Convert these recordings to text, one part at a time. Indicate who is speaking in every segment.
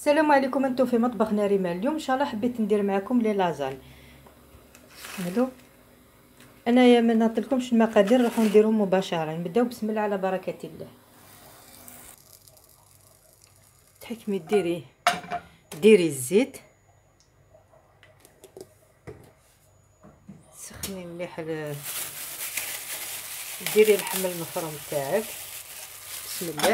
Speaker 1: السلام عليكم، انتم في مطبخ ناريمان. اليوم ان شاء الله حبيت ندير معكم لي لازان. هادو انايا ما نعطيلكمش المقادير، راح نديرهم مباشره. نبداو بسم الله على بركه الله. تحكمي ديري الزيت، سخني مليح ديري اللحم المفروم تاعك. بسم الله،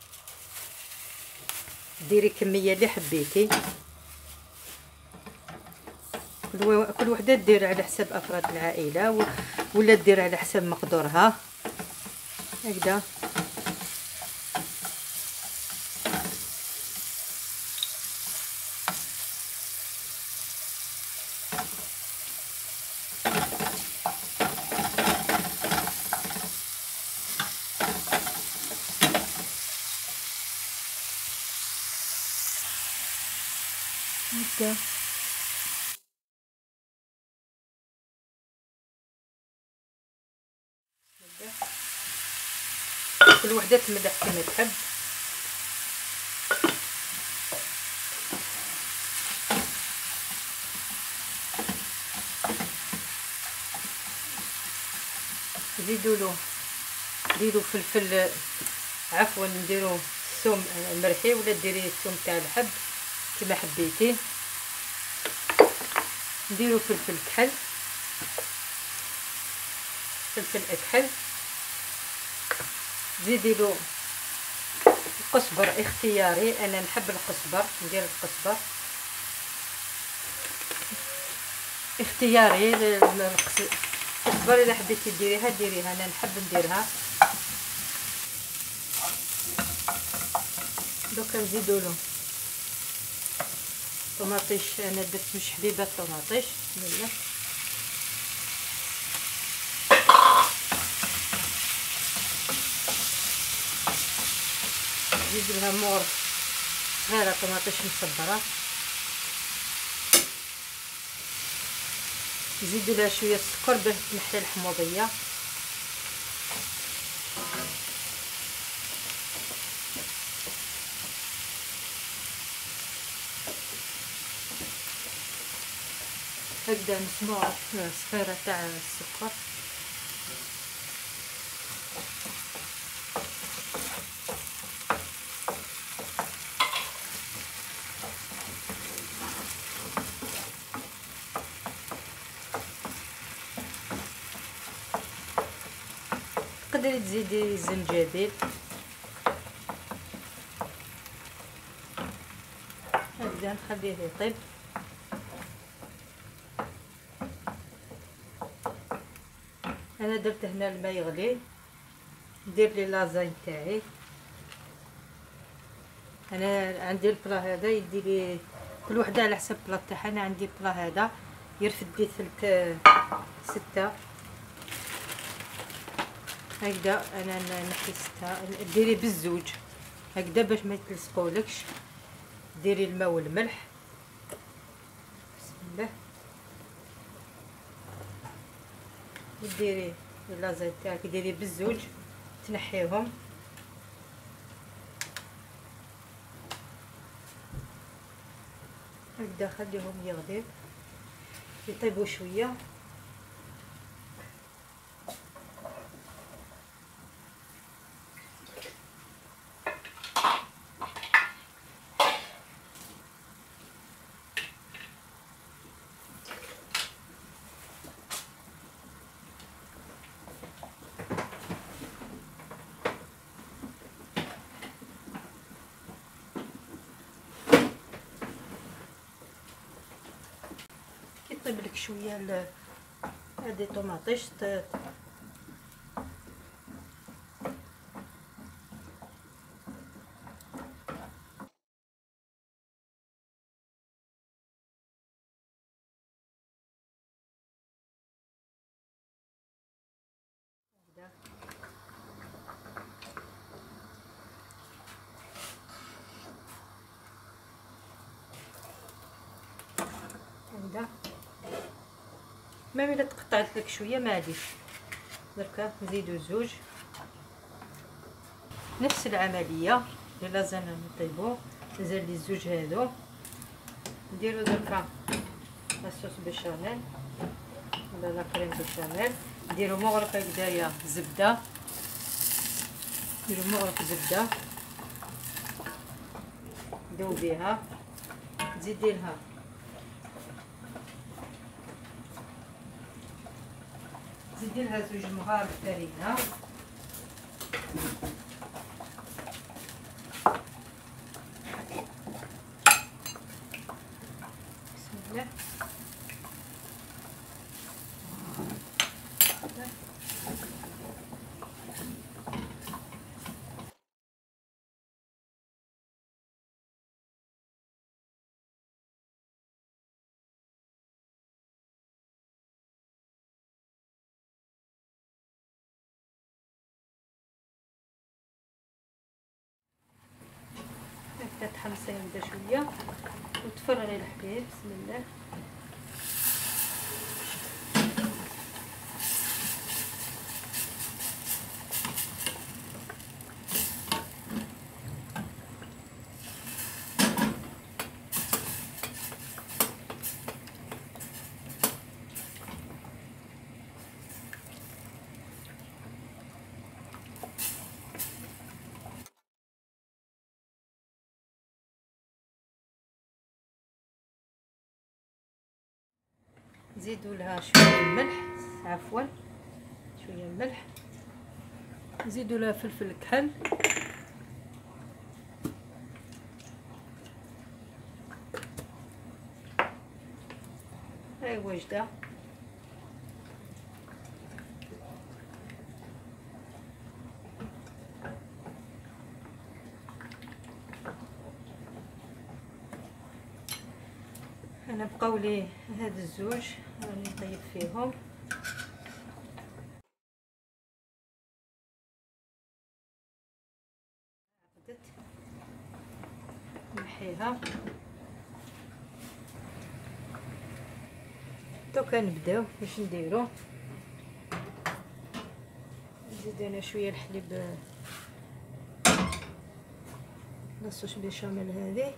Speaker 1: ديري كميه اللي حبيتي، كل وحده دير على حسب افراد العائله ولا دير على حسب مقدورها هكذا. هكذا كل وحده تملح كما تحب. ديروا فلفل، عفوا نديروا الثوم مرحي ولا ديري الثوم تاع الحب كما حبيتي. نديروا فلفل كحل، فلفل اكحل. زيدي له القزبر اختياري، انا نحب القزبر، ندير القزبر اختياري. القزبر اذا حبيتي ديريها، انا نحب نديرها. دوكا نزيدوا له طماطيش، انا درت مش حبيبه الطماطيش. بسم الله، نزيد لها مور صغيره طماطيش مصبره. نزيدوا لها شويه السكر باش تنحي الحموضيه. هكذا مسموع صغيره تاع السكر. تقدري تزيدي زنجبيل. هكذا نخليه يطيب. انا درت هنا الماء يغلي، ندير لي لازاين تاعي. انا عندي البلا هذا يدي لي كل وحده على حسب البلا تاعها. انا عندي البلا هذا يرفد لي ثلث 6 هكذا. انا نحي 6. ديري بالزوج هكذا باش ما يتلصقولكش. ديري الماء والملح. بسم الله، وديري اللازاين تاعك ديري بالزوج، تنحيهم هكذا. خليهم يغلي يطيبوا شويه. طيب لك شويه هذه طماطيش هكذا. ما الا تقطعت لك شويه معليش. دركا نزيدو زوج، نفس العمليه اللي لازم نطيبو. مازال لي الزوج هادو. نديرو دركا لاصوص بيشاميل ولا لا كريم بيشاميل. نديرو مغرفه هكدايا زبده، نديرو مغرفه زبده ذوبيها، تزيدي لها زوج مغارف فرينه، بسم الله. هكا تحمصي يبدا شويه وتفرغي الحليب. بسم الله. نزيدوا لها شويه الملح، عفوا شويه الملح. نزيدوا لها فلفل كحل، هاي واجده. انا بقاو لي هاد الزوج راني نطيب فيهم. بدت نحيها دوكا نبداو باش نديرو. نزيد انا شويه الحليب لاصوص بيشاميل هذه.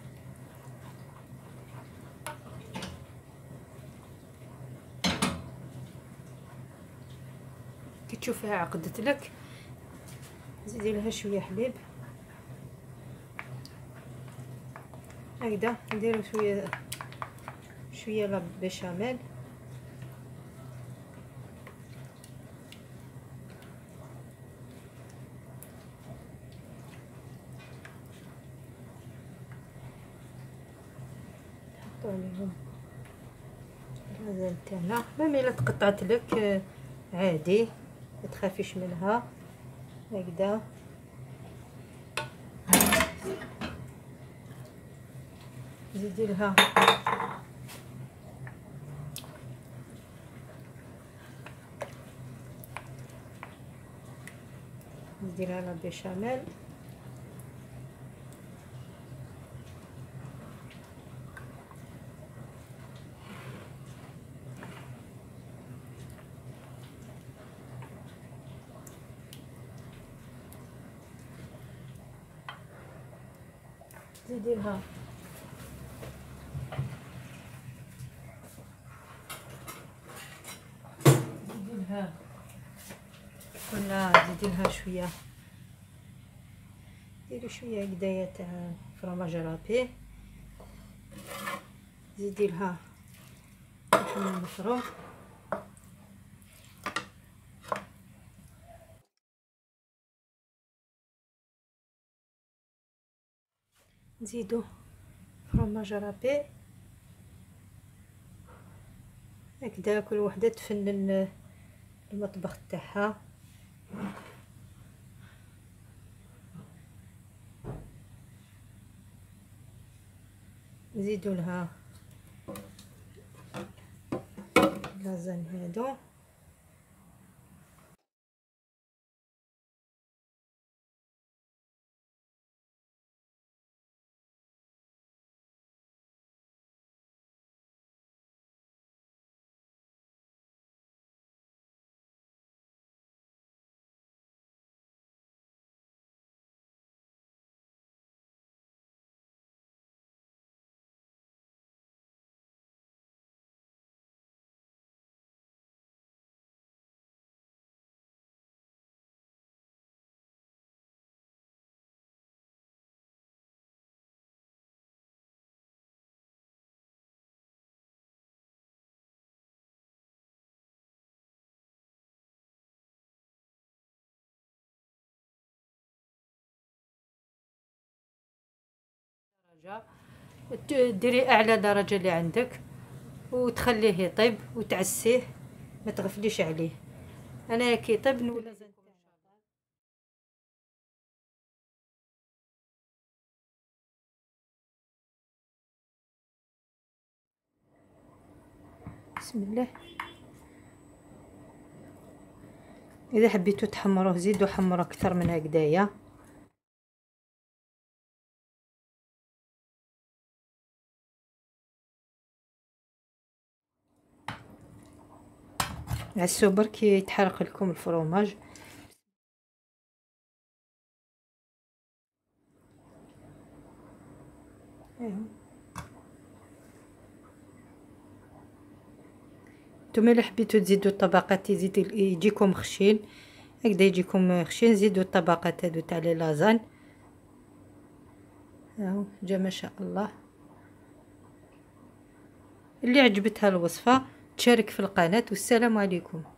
Speaker 1: كي تشوفيها عقدت لك زيدي لها شويه حليب هكذا. نديرو شويه لا بيشاميل. نحطو عليهم الغزال تاعنا. ميم الا تقطعت لك عادي ما تخافيش منها هكذا. زيدي لها نديرها لا بيشاميل. زيدي لها ولا زيدي لها شويه، ديري شويه هكدايا تاع فرماج رابي. زيدي لها لحم مفروم. نزيدو فرماج رابي هكذا. كل وحده تفنن المطبخ تاعها. نزيدو لها لازان هادو. ديري اعلى درجه اللي عندك وتخليه يطيب وتعسيه، ما تغفليش عليه. انا كي يطيب نولي بسم الله. اذا حبيتو تحمروه زيدوا حمروا اكثر من هكذايا. عسو برك يتحرق لكم الفرomage. نتوما الا حبيتو تزيدوا الطبقات يجيكم خشين هكذا، يجيكم خشين، زيدوا الطبقات هادو تاع لي لازان. هاو جا ما شاء الله. اللي عجبتها الوصفه تشارك في القناه، والسلام عليكم.